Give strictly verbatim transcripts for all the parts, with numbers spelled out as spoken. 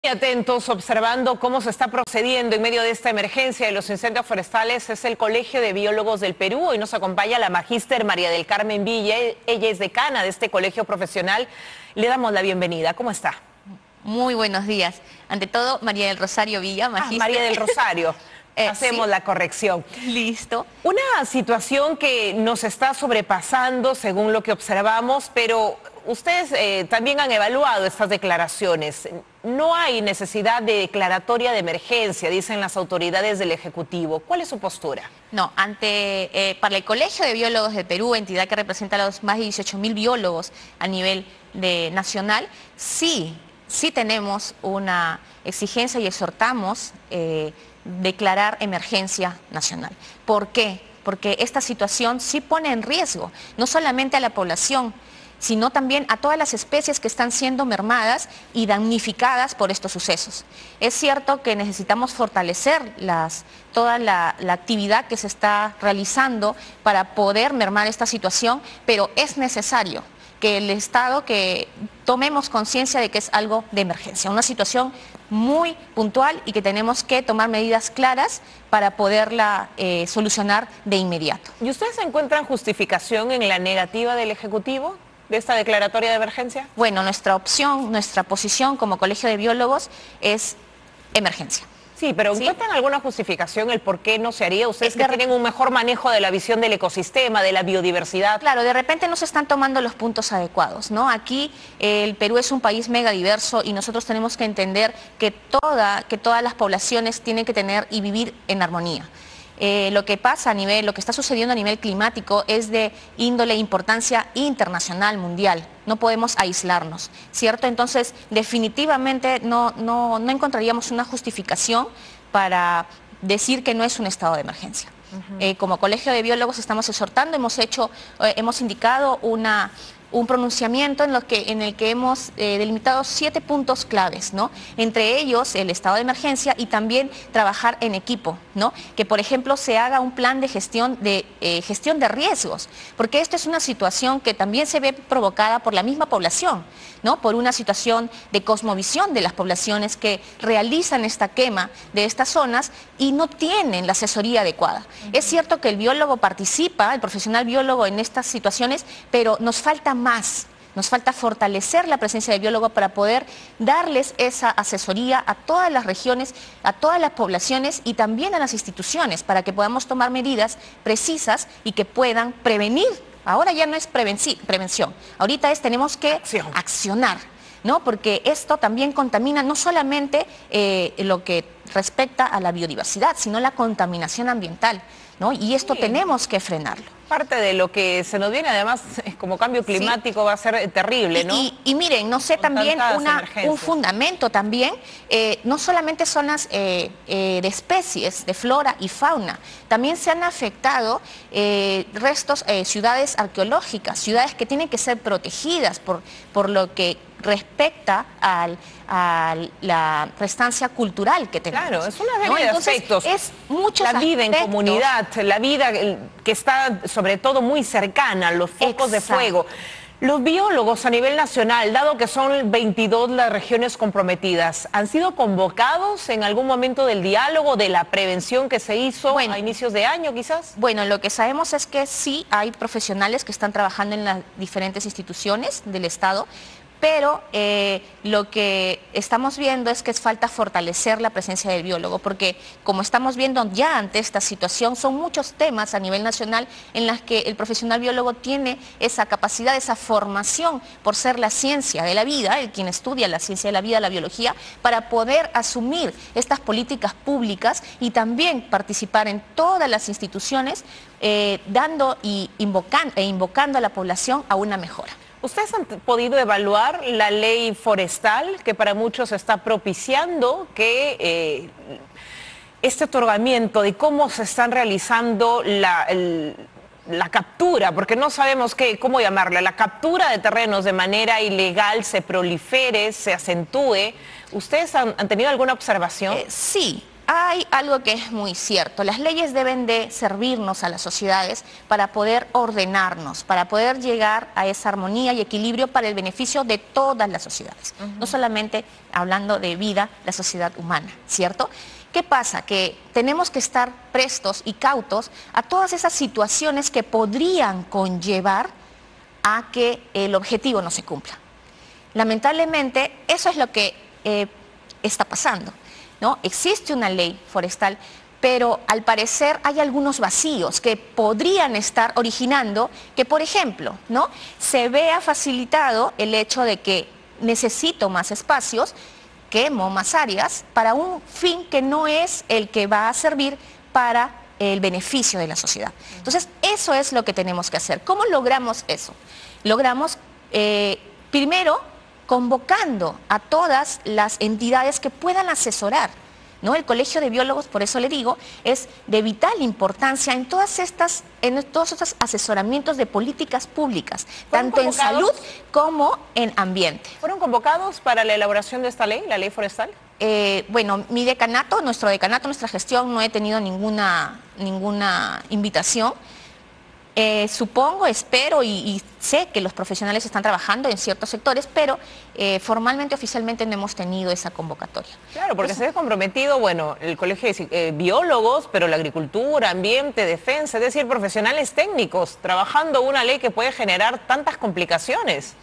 Atentos, observando cómo se está procediendo en medio de esta emergencia de los incendios forestales, es el Colegio de Biólogos del Perú. Hoy nos acompaña la magíster María del Carmen Villa, ella es decana de este colegio profesional. Le damos la bienvenida. ¿Cómo está? Muy buenos días. Ante todo, María del Rosario Villa, magíster. Ah, María del Rosario. eh, Hacemos sí. la corrección. Listo. Una situación que nos está sobrepasando según lo que observamos, pero ustedes eh, también han evaluado estas declaraciones. No hay necesidad de declaratoria de emergencia, dicen las autoridades del Ejecutivo. ¿Cuál es su postura? No, ante, eh, para el Colegio de Biólogos del Perú, entidad que representa a los más de dieciocho mil biólogos a nivel de, nacional, sí, sí tenemos una exigencia y exhortamos eh, declarar emergencia nacional. ¿Por qué? Porque esta situación sí pone en riesgo no solamente a la población, sino también a todas las especies que están siendo mermadas y damnificadas por estos sucesos. Es cierto que necesitamos fortalecer las, toda la, la actividad que se está realizando para poder mermar esta situación, pero es necesario que el Estado, que tomemos conciencia de que es algo de emergencia, una situación muy puntual y que tenemos que tomar medidas claras para poderla eh, solucionar de inmediato. ¿Y ustedes encuentran justificación en la negativa del Ejecutivo de esta declaratoria de emergencia? Bueno, nuestra opción, nuestra posición como Colegio de Biólogos es emergencia. Sí, pero ¿Sí? ¿encuentran alguna justificación el por qué no se haría? Ustedes Es que que tienen un mejor manejo de la visión del ecosistema, de la biodiversidad. Claro, de repente no se están tomando los puntos adecuados, ¿no? Aquí eh, el Perú es un país mega diverso y nosotros tenemos que entender que, toda, que todas las poblaciones tienen que tener y vivir en armonía. Eh, lo que pasa a nivel, lo que está sucediendo a nivel climático es de índole e importancia internacional, mundial. No podemos aislarnos, ¿cierto? Entonces, definitivamente no, no, no encontraríamos una justificación para decir que no es un estado de emergencia. Uh-huh. eh, como Colegio de Biólogos estamos exhortando, hemos hecho, eh, hemos indicado una... un pronunciamiento en, lo que, en el que hemos eh, delimitado siete puntos claves, ¿no? Entre ellos el estado de emergencia y también trabajar en equipo, ¿no? Que por ejemplo se haga un plan de gestión de, eh, gestión de riesgos, porque esto es una situación que también se ve provocada por la misma población, ¿no? Por una situación de cosmovisión de las poblaciones que realizan esta quema de estas zonas y no tienen la asesoría adecuada. Uh-huh. Es cierto que el biólogo participa, el profesional biólogo en estas situaciones, pero nos falta más. Nos falta fortalecer la presencia del biólogo para poder darles esa asesoría a todas las regiones, a todas las poblaciones y también a las instituciones para que podamos tomar medidas precisas y que puedan prevenir. Ahora ya no es prevención, ahorita es tenemos que Acción. accionar, ¿no? Porque esto también contamina no solamente eh, lo que respecta a la biodiversidad, sino la contaminación ambiental, ¿no? Y esto sí. tenemos que frenarlo. Parte de lo que se nos viene, además, como cambio climático, sí. va a ser terrible, ¿no? Y, y, y miren, no sé, Con también una, un fundamento también, eh, no solamente zonas eh, eh, de especies, de flora y fauna, también se han afectado eh, restos, eh, ciudades arqueológicas, ciudades que tienen que ser protegidas por, por lo que respecta al, a la prestancia cultural que tenemos. Claro, es una serie ¿no? de Entonces, aspectos. Es muchos la vida aspectos. en comunidad, la vida que está sobre todo muy cercana, los focos Exacto. de fuego. Los biólogos a nivel nacional, dado que son veintidós las regiones comprometidas, ¿han sido convocados en algún momento del diálogo, de la prevención que se hizo bueno, a inicios de año quizás? Bueno, lo que sabemos es que sí hay profesionales que están trabajando en las diferentes instituciones del Estado, pero eh, lo que estamos viendo es que es falta fortalecer la presencia del biólogo, porque como estamos viendo ya ante esta situación, son muchos temas a nivel nacional en las que el profesional biólogo tiene esa capacidad, esa formación por ser la ciencia de la vida, el quien estudia la ciencia de la vida, la biología, para poder asumir estas políticas públicas y también participar en todas las instituciones, eh, dando y invocando, e invocando a la población a una mejora. ¿Ustedes han podido evaluar la ley forestal que para muchos está propiciando que eh, este otorgamiento de cómo se están realizando la, el, la captura, porque no sabemos qué, cómo llamarla, la captura de terrenos de manera ilegal se prolifere, se acentúe? ¿Ustedes han, han tenido alguna observación? Eh, sí. hay algo que es muy cierto. Las leyes deben de servirnos a las sociedades para poder ordenarnos, para poder llegar a esa armonía y equilibrio para el beneficio de todas las sociedades. Uh-huh. No solamente hablando de vida, la sociedad humana, ¿cierto? ¿Qué pasa? Que tenemos que estar prestos y cautos a todas esas situaciones que podrían conllevar a que el objetivo no se cumpla. Lamentablemente, eso es lo que eh, está pasando, ¿no? Existe una ley forestal, pero al parecer hay algunos vacíos que podrían estar originando que, por ejemplo, ¿no?, se vea facilitado el hecho de que necesito más espacios, quemo más áreas para un fin que no es el que va a servir para el beneficio de la sociedad. Entonces, eso es lo que tenemos que hacer. ¿Cómo logramos eso? Logramos, eh, primero, convocando a todas las entidades que puedan asesorar, ¿no? El Colegio de Biólogos, por eso le digo, es de vital importancia en todas estas, en todos estos asesoramientos de políticas públicas, tanto en salud como en ambiente. ¿Fueron convocados para la elaboración de esta ley, la ley forestal? Eh, bueno, mi decanato, nuestro decanato, nuestra gestión, no he tenido ninguna, ninguna invitación. Eh, supongo, espero y, y sé que los profesionales están trabajando en ciertos sectores, pero eh, formalmente, oficialmente no hemos tenido esa convocatoria. Claro, porque Entonces, se ha comprometido, bueno, el Colegio de eh, Biólogos, pero la agricultura, ambiente, defensa, es decir, profesionales técnicos, trabajando una ley que puede generar tantas complicaciones.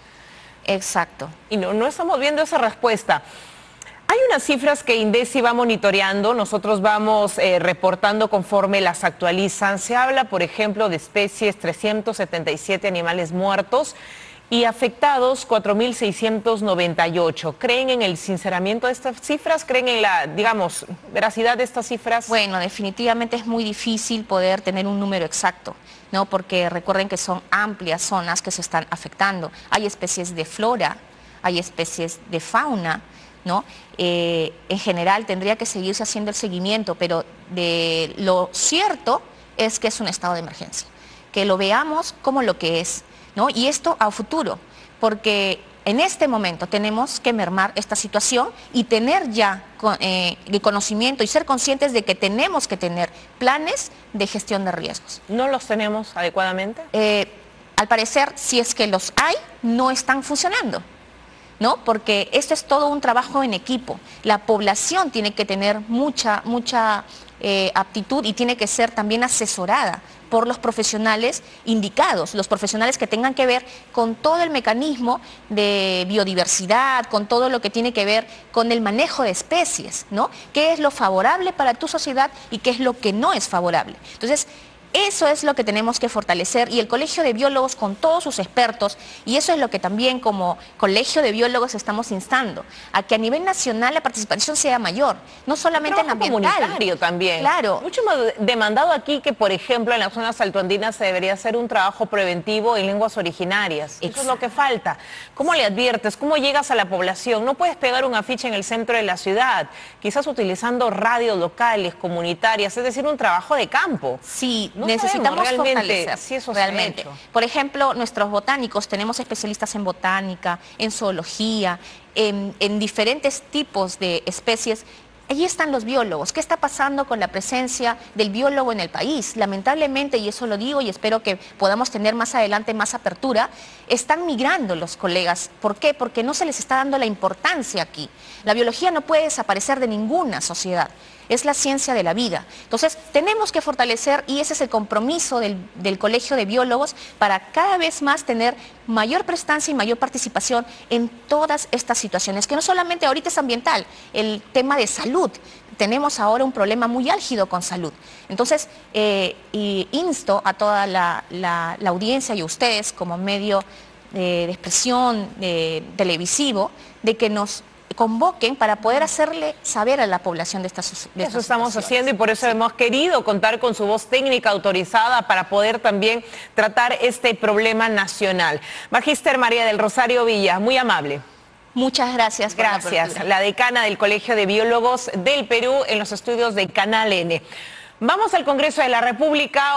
Exacto. Y no, no estamos viendo esa respuesta. Hay unas cifras que INDECI va monitoreando, nosotros vamos eh, reportando conforme las actualizan. Se habla, por ejemplo, de especies, trescientos setenta y siete animales muertos y afectados cuatro mil seiscientos noventa y ocho. ¿Creen en el sinceramiento de estas cifras? ¿Creen en la, digamos, veracidad de estas cifras? Bueno, definitivamente es muy difícil poder tener un número exacto, ¿no? Porque recuerden que son amplias zonas que se están afectando. Hay especies de flora, hay especies de fauna, ¿no? Eh, en general tendría que seguirse haciendo el seguimiento, pero de lo cierto es que es un estado de emergencia, que lo veamos como lo que es, ¿no? Y esto a futuro, porque en este momento tenemos que mermar esta situación y tener ya eh, el conocimiento y ser conscientes de que tenemos que tener planes de gestión de riesgos. ¿No los tenemos adecuadamente? Eh, al parecer, si es que los hay, no están funcionando, ¿no? Porque esto es todo un trabajo en equipo. La población tiene que tener mucha, mucha eh, aptitud y tiene que ser también asesorada por los profesionales indicados, los profesionales que tengan que ver con todo el mecanismo de biodiversidad, con todo lo que tiene que ver con el manejo de especies, ¿no? ¿Qué es lo favorable para tu sociedad y qué es lo que no es favorable? Entonces, eso es lo que tenemos que fortalecer y el Colegio de Biólogos con todos sus expertos, y eso es lo que también como Colegio de Biólogos estamos instando, a que a nivel nacional la participación sea mayor, no solamente en la ambiental. Comunitario también. Claro. Mucho más demandado aquí que, por ejemplo, en las zonas altoandinas se debería hacer un trabajo preventivo en lenguas originarias. Exacto. Eso es lo que falta. ¿Cómo le adviertes? ¿Cómo llegas a la población? No puedes pegar un afiche en el centro de la ciudad, quizás utilizando radios locales, comunitarias, es decir, un trabajo de campo. Sí. No necesitamos realmente, fortalecer, si eso realmente. Por ejemplo, nuestros botánicos, tenemos especialistas en botánica, en zoología, en, en diferentes tipos de especies. Allí están los biólogos. ¿Qué está pasando con la presencia del biólogo en el país? Lamentablemente, y eso lo digo y espero que podamos tener más adelante más apertura, están migrando los colegas. ¿Por qué? Porque no se les está dando la importancia aquí. La biología no puede desaparecer de ninguna sociedad. Es la ciencia de la vida. Entonces, tenemos que fortalecer, y ese es el compromiso del, del Colegio de Biólogos, para cada vez más tener mayor prestancia y mayor participación en todas estas situaciones, que no solamente ahorita es ambiental, el tema de salud. Tenemos ahora un problema muy álgido con salud. Entonces, eh, y insto a toda la, la, la audiencia y a ustedes como medio de, de expresión de, televisivo, de que nos convoquen para poder hacerle saber a la población de estas situaciones. Eso estamos haciendo y por eso sí. hemos querido contar con su voz técnica autorizada para poder también tratar este problema nacional. Magíster María del Rosario Villa, muy amable. Muchas gracias. Gracias. La, la decana del Colegio de Biólogos del Perú en los estudios de Canal N. Vamos al Congreso de la República.